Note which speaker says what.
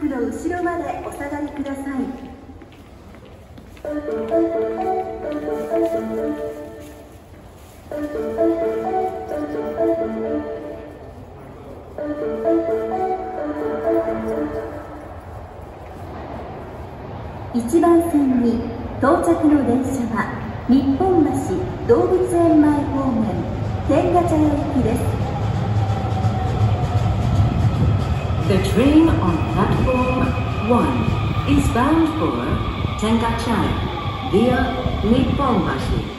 Speaker 1: クの後ろまでお下がりください。1番線に到着の電車は日本橋動物園前方面天下茶屋行きです。
Speaker 2: The train on platform 1 is bound for Tengachai via Nipponbashi.